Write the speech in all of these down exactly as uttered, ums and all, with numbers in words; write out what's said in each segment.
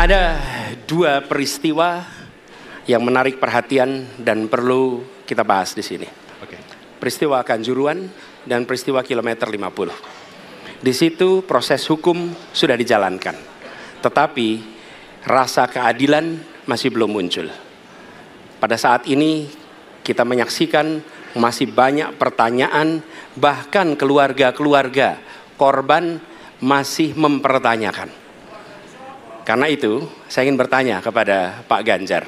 Ada dua peristiwa yang menarik perhatian dan perlu kita bahas di sini. Oke. Peristiwa Kanjuruhan dan peristiwa kilometer lima puluh. Di situ proses hukum sudah dijalankan, tetapi rasa keadilan masih belum muncul. Pada saat ini kita menyaksikan masih banyak pertanyaan, bahkan keluarga-keluarga korban masih mempertanyakan. Karena itu, saya ingin bertanya kepada Pak Ganjar.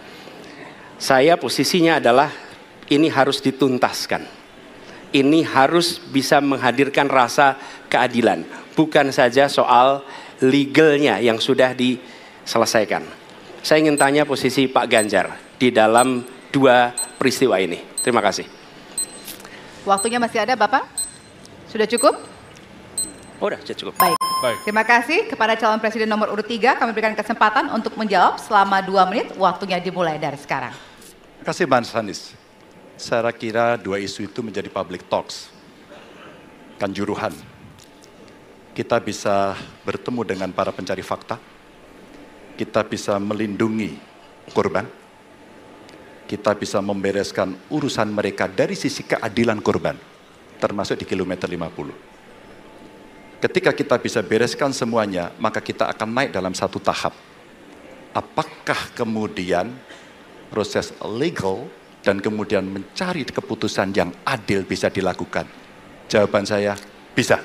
Saya posisinya adalah ini harus dituntaskan. Ini harus bisa menghadirkan rasa keadilan. Bukan saja soal legalnya yang sudah diselesaikan. Saya ingin tanya posisi Pak Ganjar di dalam dua peristiwa ini. Terima kasih. Waktunya masih ada, Bapak? Sudah cukup? Oh, udah cukup. Baik. Baik. Terima kasih kepada calon presiden nomor urut tiga. Kami berikan kesempatan untuk menjawab selama dua menit. Waktunya dimulai dari sekarang. Terima kasih Mas Anies. Saya kira dua isu itu menjadi public talks. Kanjuruhan. Kita bisa bertemu dengan para pencari fakta. Kita bisa melindungi korban. Kita bisa membereskan urusan mereka dari sisi keadilan korban. Termasuk di kilometer lima puluh. Ketika kita bisa bereskan semuanya, maka kita akan naik dalam satu tahap. Apakah kemudian proses legal dan kemudian mencari keputusan yang adil bisa dilakukan? Jawaban saya, bisa.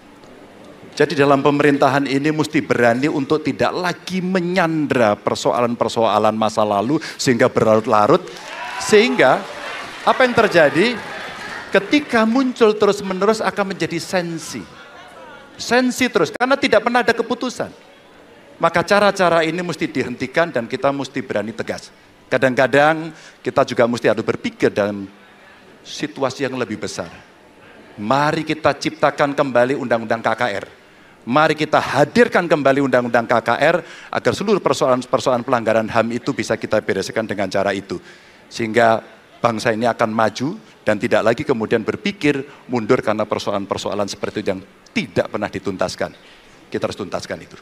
Jadi dalam pemerintahan ini mesti berani untuk tidak lagi menyandra persoalan-persoalan masa lalu sehingga berlarut-larut. Sehingga apa yang terjadi ketika muncul terus-menerus akan menjadi sensi. Sensi terus, karena tidak pernah ada keputusan. Maka cara-cara ini mesti dihentikan dan kita mesti berani tegas. Kadang-kadang kita juga mesti harus berpikir dalam situasi yang lebih besar. Mari kita ciptakan kembali Undang-Undang K K R. Mari kita hadirkan kembali Undang-Undang K K R agar seluruh persoalan-persoalan pelanggaran H A M itu bisa kita bereskan dengan cara itu. Sehingga bangsa ini akan maju dan tidak lagi kemudian berpikir mundur karena persoalan-persoalan seperti itu yang tidak pernah dituntaskan. Kita harus tuntaskan itu.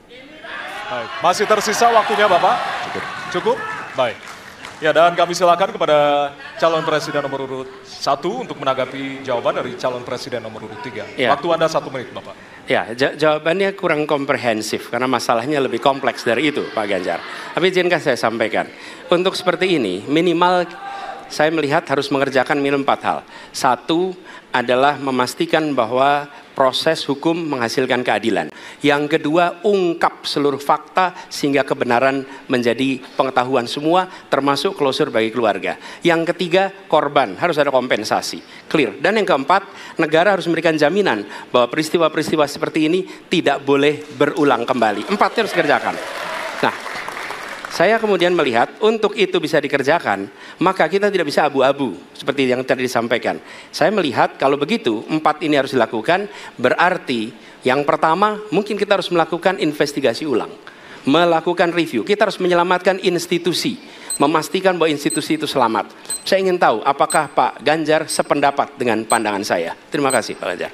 Baik. Masih tersisa waktunya Bapak? Cukup. Cukup? Baik. Ya, dan kami silakan kepada calon presiden nomor urut satu untuk menanggapi jawaban dari calon presiden nomor urut tiga. Ya. Waktu Anda satu menit Bapak. Ya, jawabannya kurang komprehensif karena masalahnya lebih kompleks dari itu Pak Ganjar. Tapi izinkan saya sampaikan. Untuk seperti ini, minimal saya melihat harus mengerjakan minimum empat hal. Satu adalah memastikan bahwa proses hukum menghasilkan keadilan. Yang kedua, ungkap seluruh fakta sehingga kebenaran menjadi pengetahuan semua, termasuk closure bagi keluarga. Yang ketiga, korban harus ada kompensasi, clear. Dan yang keempat, negara harus memberikan jaminan bahwa peristiwa-peristiwa seperti ini tidak boleh berulang kembali. Empatnya harus dikerjakan. Nah, saya kemudian melihat untuk itu bisa dikerjakan, maka kita tidak bisa abu-abu seperti yang tadi disampaikan. Saya melihat kalau begitu empat ini harus dilakukan, berarti yang pertama mungkin kita harus melakukan investigasi ulang, melakukan review. Kita harus menyelamatkan institusi, memastikan bahwa institusi itu selamat. Saya ingin tahu apakah Pak Ganjar sependapat dengan pandangan saya. Terima kasih Pak Ganjar.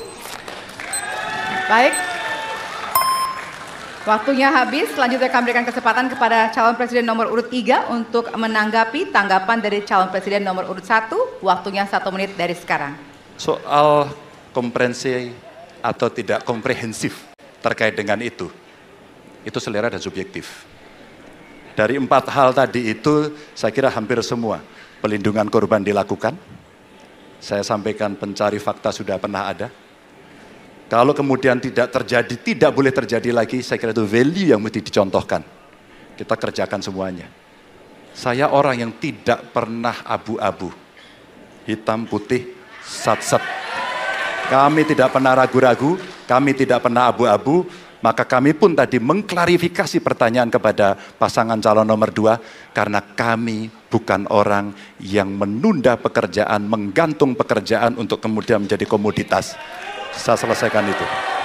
Baik. Waktunya habis, selanjutnya kami berikan kesempatan kepada calon presiden nomor urut tiga untuk menanggapi tanggapan dari calon presiden nomor urut satu. Waktunya satu menit dari sekarang. Soal komprehensi atau tidak komprehensif terkait dengan itu, itu selera dan subjektif. Dari empat hal tadi itu, saya kira hampir semua pelindungan korban dilakukan. Saya sampaikan pencari fakta sudah pernah ada. Kalau kemudian tidak terjadi, tidak boleh terjadi lagi, saya kira itu value yang mesti dicontohkan. Kita kerjakan semuanya. Saya orang yang tidak pernah abu-abu. Hitam, putih, sat-sat. Kami tidak pernah ragu-ragu, kami tidak pernah abu-abu, maka kami pun tadi mengklarifikasi pertanyaan kepada pasangan calon nomor dua, karena kami bukan orang yang menunda pekerjaan, menggantung pekerjaan untuk kemudian menjadi komoditas. Saya selesaikan itu.